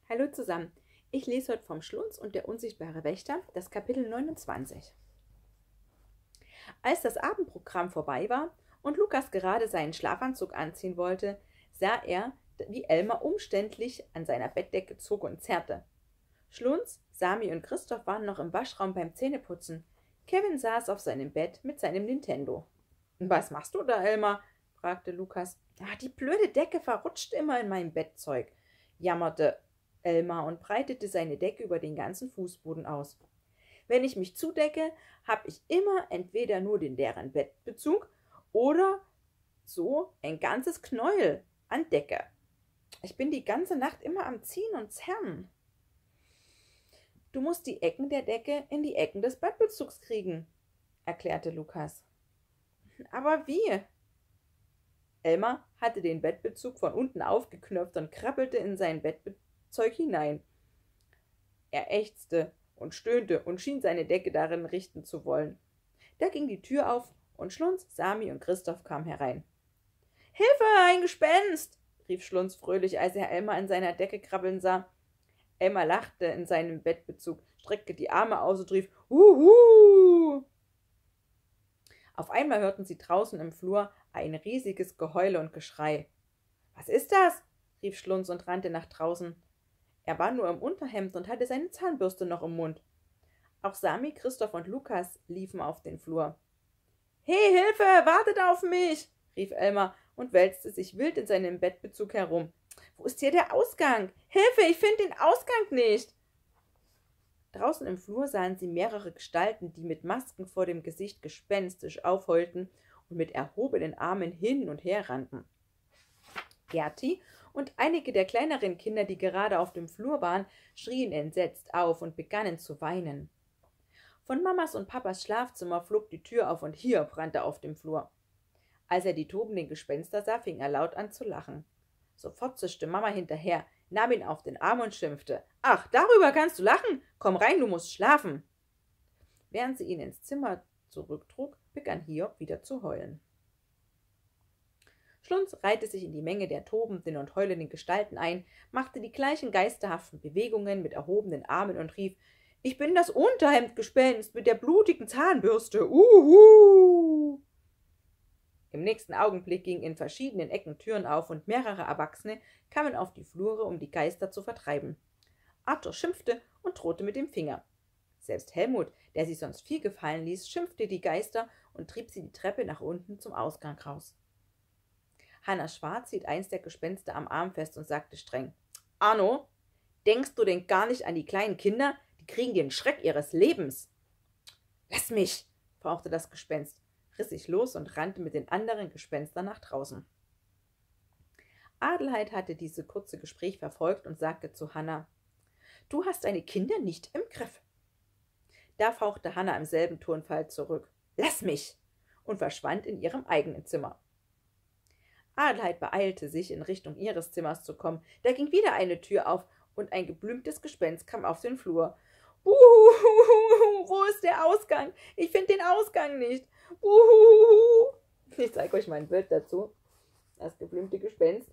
Hallo zusammen, ich lese heute vom Schlunz und der unsichtbare Wächter, das Kapitel 29. Als das Abendprogramm vorbei war und Lukas gerade seinen Schlafanzug anziehen wollte, sah er, wie Elmar umständlich an seiner Bettdecke zog und zerrte. Schlunz, Sami und Christoph waren noch im Waschraum beim Zähneputzen. Kevin saß auf seinem Bett mit seinem Nintendo. »Was machst du da, Elmar?« fragte Lukas. »Die blöde Decke verrutscht immer in meinem Bettzeug«, jammerte Elmar und breitete seine Decke über den ganzen Fußboden aus. »Wenn ich mich zudecke, habe ich immer entweder nur den leeren Bettbezug oder so ein ganzes Knäuel an Decke. Ich bin die ganze Nacht immer am Ziehen und Zerren.« »Du musst die Ecken der Decke in die Ecken des Bettbezugs kriegen«, erklärte Lukas. »Aber wie?« Elmar hatte den Bettbezug von unten aufgeknöpft und krabbelte in sein Bettzeug hinein. Er ächzte und stöhnte und schien seine Decke darin richten zu wollen. Da ging die Tür auf und Schlunz, Sami und Christoph kamen herein. »Hilfe, ein Gespenst!« rief Schlunz fröhlich, als er Elmar in seiner Decke krabbeln sah. Elmar lachte in seinem Bettbezug, streckte die Arme aus und rief »Huhu!« Auf einmal hörten sie draußen im Flur ein riesiges Geheule und Geschrei. »Was ist das?« rief Schlunz und rannte nach draußen. Er war nur im Unterhemd und hatte seine Zahnbürste noch im Mund. Auch Sami, Christoph und Lukas liefen auf den Flur. »Hey, Hilfe, wartet auf mich!« rief Elmar und wälzte sich wild in seinem Bettbezug herum. »Wo ist hier der Ausgang? Hilfe, ich finde den Ausgang nicht!« Draußen im Flur sahen sie mehrere Gestalten, die mit Masken vor dem Gesicht gespenstisch aufheulten und mit erhobenen Armen hin und her rannten. Gerti und einige der kleineren Kinder, die gerade auf dem Flur waren, schrien entsetzt auf und begannen zu weinen. Von Mamas und Papas Schlafzimmer flog die Tür auf und hier brannte auf dem Flur. Als er die tobenden Gespenster sah, fing er laut an zu lachen. Sofort zischte Mama hinterher, nahm ihn auf den Arm und schimpfte. »Ach, darüber kannst du lachen? Komm rein, du musst schlafen!« Während sie ihn ins Zimmer zurücktrug, begann Hiob wieder zu heulen. Schlunz reihte sich in die Menge der tobenden und heulenden Gestalten ein, machte die gleichen geisterhaften Bewegungen mit erhobenen Armen und rief, »Ich bin das Unterhemdgespenst mit der blutigen Zahnbürste! Uhu!« Im nächsten Augenblick gingen in verschiedenen Ecken Türen auf und mehrere Erwachsene kamen auf die Flure, um die Geister zu vertreiben. Arthur schimpfte und drohte mit dem Finger. Selbst Helmut, der sich sonst viel gefallen ließ, schimpfte die Geister und trieb sie die Treppe nach unten zum Ausgang raus. Hanna Schwarz hielt eins der Gespenster am Arm fest und sagte streng, »Arno, denkst du denn gar nicht an die kleinen Kinder? Die kriegen den Schreck ihres Lebens!« »Lass mich!« fauchte das Gespenst, riss sich los und rannte mit den anderen Gespenstern nach draußen. Adelheid hatte dieses kurze Gespräch verfolgt und sagte zu Hanna, »Du hast deine Kinder nicht im Griff.« Da fauchte Hanna im selben Tonfall zurück, »Lass mich!« und verschwand in ihrem eigenen Zimmer. Adelheid beeilte sich, in Richtung ihres Zimmers zu kommen. Da ging wieder eine Tür auf und ein geblümtes Gespenst kam auf den Flur. »Uhuhuhu, wo ist der Ausgang? Ich finde den Ausgang nicht. Uhuhuhu.« Ich zeige euch mal ein Bild dazu. Das geblümte Gespenst.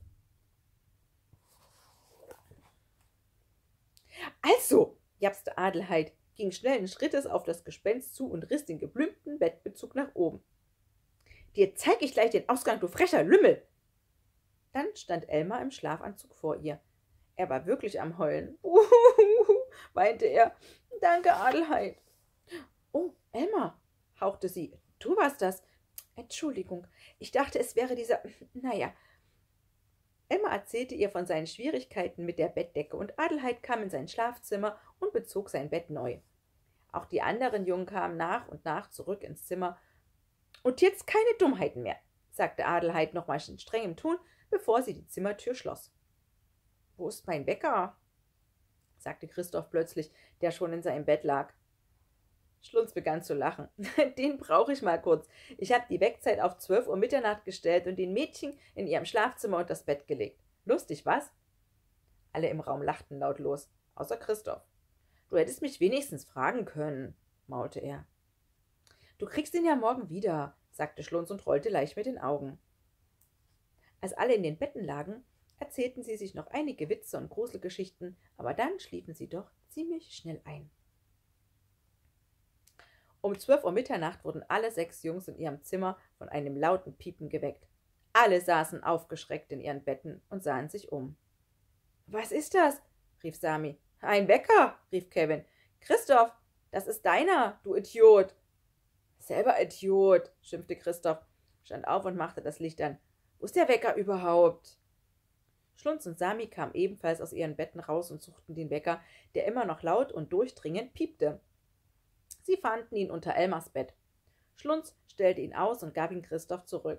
»Also«, japste Adelheid, ging schnellen Schrittes auf das Gespenst zu und riss den geblümten Bettbezug nach oben. »Dir zeig ich gleich den Ausgang, du frecher Lümmel!« Dann stand Elmar im Schlafanzug vor ihr. Er war wirklich am Heulen. »Uhuhuhu«, weinte er. »Danke, Adelheid.« »Oh, Elmar«, hauchte sie, »du warst das. Entschuldigung, ich dachte, es wäre dieser... Naja.« Elmar erzählte ihr von seinen Schwierigkeiten mit der Bettdecke und Adelheid kam in sein Schlafzimmer und bezog sein Bett neu. Auch die anderen Jungen kamen nach und nach zurück ins Zimmer. »Und jetzt keine Dummheiten mehr«, sagte Adelheid nochmal in strengem Ton, bevor sie die Zimmertür schloss. »Wo ist mein Wecker?«, sagte Christoph plötzlich, der schon in seinem Bett lag. Schlunz begann zu lachen. »Den brauche ich mal kurz. Ich habe die Weckzeit auf 12 Uhr Mitternacht gestellt und den Mädchen in ihrem Schlafzimmer unter das Bett gelegt. Lustig, was?« Alle im Raum lachten lautlos, außer Christoph. »Du hättest mich wenigstens fragen können«, maulte er. »Du kriegst ihn ja morgen wieder«, sagte Schlunz und rollte leicht mit den Augen. Als alle in den Betten lagen, erzählten sie sich noch einige Witze und Gruselgeschichten, aber dann schliefen sie doch ziemlich schnell ein. Um 12 Uhr Mitternacht wurden alle 6 Jungs in ihrem Zimmer von einem lauten Piepen geweckt. Alle saßen aufgeschreckt in ihren Betten und sahen sich um. »Was ist das?« rief Sami. »Ein Wecker«, rief Kevin. »Christoph, das ist deiner, du Idiot!« »Selber Idiot«, schimpfte Christoph, stand auf und machte das Licht an. »Wo ist der Wecker überhaupt?« Schlunz und Sami kamen ebenfalls aus ihren Betten raus und suchten den Wecker, der immer noch laut und durchdringend piepte. Sie fanden ihn unter Elmars Bett. Schlunz stellte ihn aus und gab ihn Christoph zurück.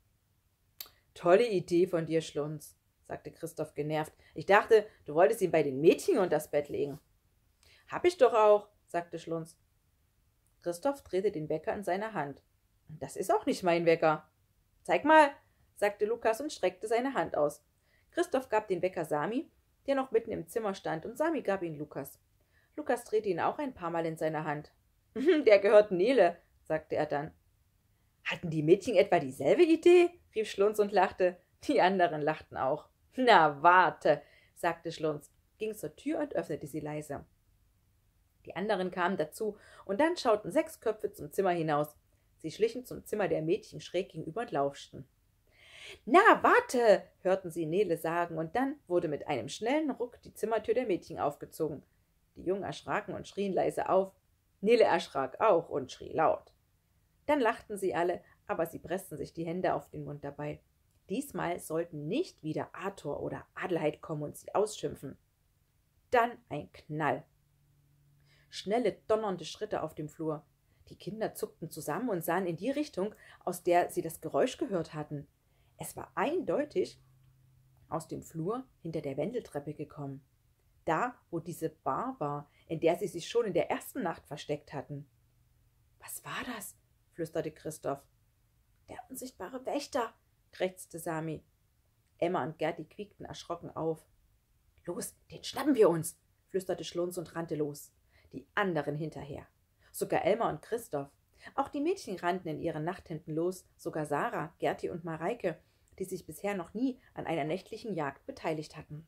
»Tolle Idee von dir, Schlunz«, sagte Christoph genervt. »Ich dachte, du wolltest ihn bei den Mädchen unter das Bett legen.« »Hab ich doch auch«, sagte Schlunz. Christoph drehte den Wecker in seiner Hand. »Das ist auch nicht mein Wecker.« »Zeig mal«, sagte Lukas und streckte seine Hand aus. Christoph gab den Wecker Sami, der noch mitten im Zimmer stand, und Sami gab ihn Lukas. Lukas drehte ihn auch ein paar Mal in seiner Hand. »Der gehört Nele«, sagte er dann. »Hatten die Mädchen etwa dieselbe Idee?« rief Schlunz und lachte. Die anderen lachten auch. »Na, warte«, sagte Schlunz, ging zur Tür und öffnete sie leise. Die anderen kamen dazu, und dann schauten 6 Köpfe zum Zimmer hinaus. Sie schlichen zum Zimmer der Mädchen schräg gegenüber und lauschten. »Na, warte«, hörten sie Nele sagen, und dann wurde mit einem schnellen Ruck die Zimmertür der Mädchen aufgezogen. Die Jungen erschraken und schrien leise auf. Nele erschrak auch und schrie laut. Dann lachten sie alle, aber sie pressten sich die Hände auf den Mund dabei. Diesmal sollten nicht wieder Arthur oder Adelheid kommen und sie ausschimpfen. Dann ein Knall. Schnelle, donnernde Schritte auf dem Flur. Die Kinder zuckten zusammen und sahen in die Richtung, aus der sie das Geräusch gehört hatten. Es war eindeutig aus dem Flur hinter der Wendeltreppe gekommen. Da, wo diese Bar war, in der sie sich schon in der ersten Nacht versteckt hatten. »Was war das?« flüsterte Christoph. »Der unsichtbare Wächter«, krächzte Sami. Emma und Gerti quiekten erschrocken auf. »Los, den schnappen wir uns«, flüsterte Schlunz und rannte los. Die anderen hinterher. Sogar Elmar und Christoph. Auch die Mädchen rannten in ihren Nachthemden los, sogar Sarah, Gerti und Mareike, die sich bisher noch nie an einer nächtlichen Jagd beteiligt hatten.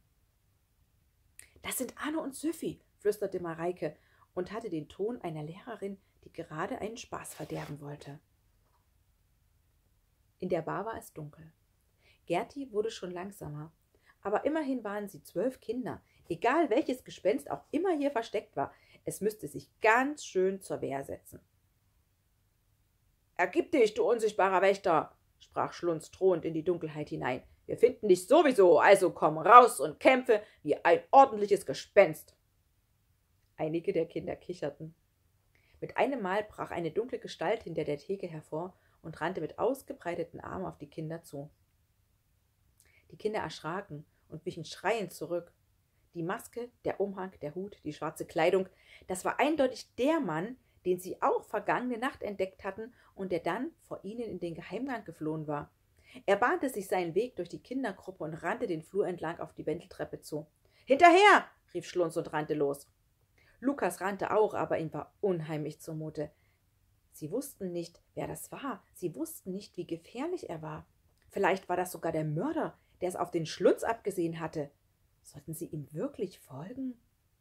»Das sind Arno und Süffi«, flüsterte Mareike und hatte den Ton einer Lehrerin, die gerade einen Spaß verderben wollte. In der Bar war es dunkel. Gerti wurde schon langsamer, aber immerhin waren sie 12 Kinder, egal welches Gespenst auch immer hier versteckt war, es müsste sich ganz schön zur Wehr setzen. »Ergib dich, du unsichtbarer Wächter«, sprach Schlunz drohend in die Dunkelheit hinein. »Wir finden dich sowieso, also komm raus und kämpfe wie ein ordentliches Gespenst.« Einige der Kinder kicherten. Mit einem Mal brach eine dunkle Gestalt hinter der Theke hervor und rannte mit ausgebreiteten Armen auf die Kinder zu. Die Kinder erschraken und wichen schreiend zurück. Die Maske, der Umhang, der Hut, die schwarze Kleidung, das war eindeutig der Mann, den sie auch vergangene Nacht entdeckt hatten und der dann vor ihnen in den Geheimgang geflohen war. Er bahnte sich seinen Weg durch die Kindergruppe und rannte den Flur entlang auf die Wendeltreppe zu. »Hinterher!« rief Schlunz und rannte los. Lukas rannte auch, aber ihm war unheimlich zumute. Sie wussten nicht, wer das war. Sie wussten nicht, wie gefährlich er war. Vielleicht war das sogar der Mörder, der es auf den Schlunz abgesehen hatte. Sollten sie ihm wirklich folgen?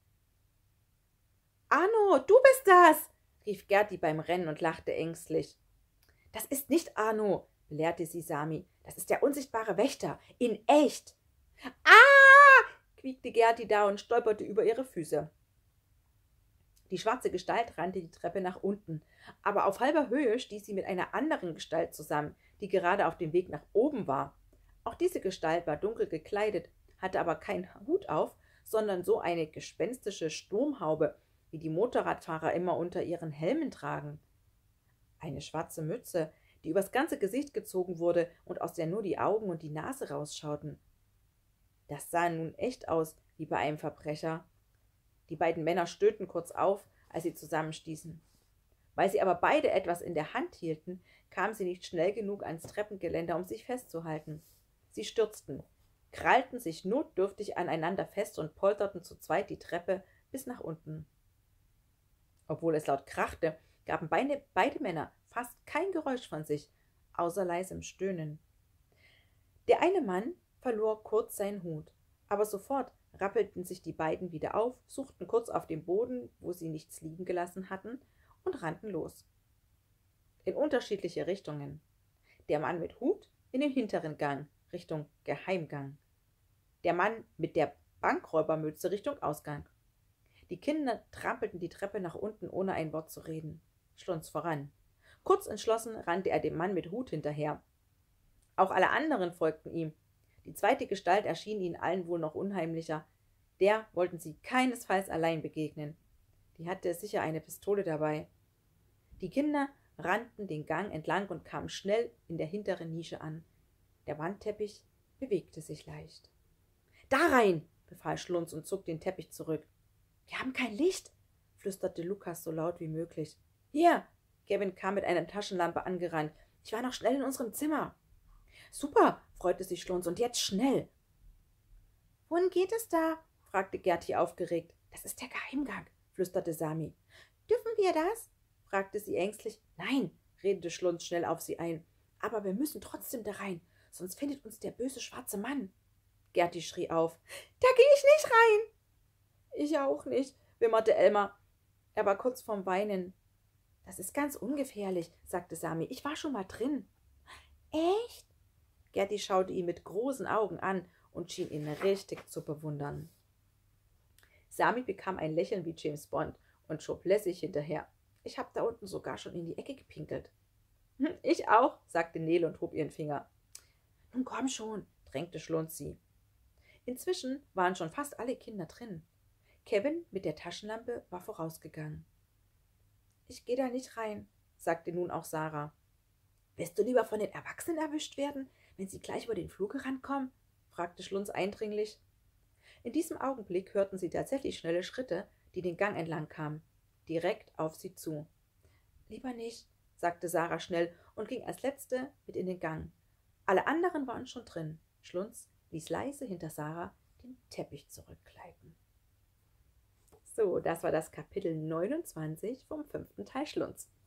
»Arno, du bist das!« rief Gerti beim Rennen und lachte ängstlich. »Das ist nicht Arno«, belehrte sie Sami. »Das ist der unsichtbare Wächter. In echt!« »Ah!« quiekte Gerti da und stolperte über ihre Füße. Die schwarze Gestalt rannte die Treppe nach unten, aber auf halber Höhe stieß sie mit einer anderen Gestalt zusammen, die gerade auf dem Weg nach oben war. Auch diese Gestalt war dunkel gekleidet, hatte aber keinen Hut auf, sondern so eine gespenstische Sturmhaube, wie die Motorradfahrer immer unter ihren Helmen tragen. Eine schwarze Mütze, die übers ganze Gesicht gezogen wurde und aus der nur die Augen und die Nase rausschauten. Das sah nun echt aus wie bei einem Verbrecher. Die beiden Männer stöhnten kurz auf, als sie zusammenstießen. Weil sie aber beide etwas in der Hand hielten, kamen sie nicht schnell genug ans Treppengeländer, um sich festzuhalten. Sie stürzten, krallten sich notdürftig aneinander fest und polterten zu zweit die Treppe bis nach unten. Obwohl es laut krachte, gaben beide Männer fast kein Geräusch von sich, außer leisem Stöhnen. Der eine Mann verlor kurz seinen Hut. Aber sofort rappelten sich die beiden wieder auf, suchten kurz auf dem Boden, wo sie nichts liegen gelassen hatten, und rannten los. In unterschiedliche Richtungen. Der Mann mit Hut in den hinteren Gang, Richtung Geheimgang. Der Mann mit der Bankräubermütze Richtung Ausgang. Die Kinder trampelten die Treppe nach unten, ohne ein Wort zu reden. Schlons voran. Kurz entschlossen rannte er dem Mann mit Hut hinterher. Auch alle anderen folgten ihm. Die zweite Gestalt erschien ihnen allen wohl noch unheimlicher. Der wollten sie keinesfalls allein begegnen. Die hatte sicher eine Pistole dabei. Die Kinder rannten den Gang entlang und kamen schnell in der hinteren Nische an. Der Wandteppich bewegte sich leicht. »Da rein«, befahl Schlunz und zog den Teppich zurück. »Wir haben kein Licht«, flüsterte Lukas so laut wie möglich. »Hier«, Kevin kam mit einer Taschenlampe angerannt. »Ich war noch schnell in unserem Zimmer.« »Super«, freute sich Schlunz, »und jetzt schnell.« »Wohin geht es da?«, fragte Gerti aufgeregt. »Das ist der Geheimgang«, flüsterte Sami. »Dürfen wir das?«, fragte sie ängstlich. »Nein«, redete Schlunz schnell auf sie ein. »Aber wir müssen trotzdem da rein, sonst findet uns der böse schwarze Mann.« Gerti schrie auf. »Da gehe ich nicht rein!« »Ich auch nicht«, wimmerte Elmar. Er war kurz vorm Weinen. »Das ist ganz ungefährlich«, sagte Sami. »Ich war schon mal drin.« »Echt?« Gerti schaute ihn mit großen Augen an und schien ihn richtig zu bewundern. Sami bekam ein Lächeln wie James Bond und schob lässig hinterher. »Ich habe da unten sogar schon in die Ecke gepinkelt.« »Ich auch«, sagte Nele und hob ihren Finger. »Nun komm schon«, drängte Schlunz sie. Inzwischen waren schon fast alle Kinder drin. Kevin mit der Taschenlampe war vorausgegangen. »Ich gehe da nicht rein«, sagte nun auch Sarah. »Willst du lieber von den Erwachsenen erwischt werden, wenn sie gleich über den Flur rankommen?«, fragte Schlunz eindringlich. In diesem Augenblick hörten sie tatsächlich schnelle Schritte, die den Gang entlang kamen, direkt auf sie zu. »Lieber nicht«, sagte Sarah schnell und ging als Letzte mit in den Gang. Alle anderen waren schon drin. Schlunz ließ leise hinter Sarah den Teppich zurückgleiten. So, das war das Kapitel 29 vom 5. Teil Schlunz.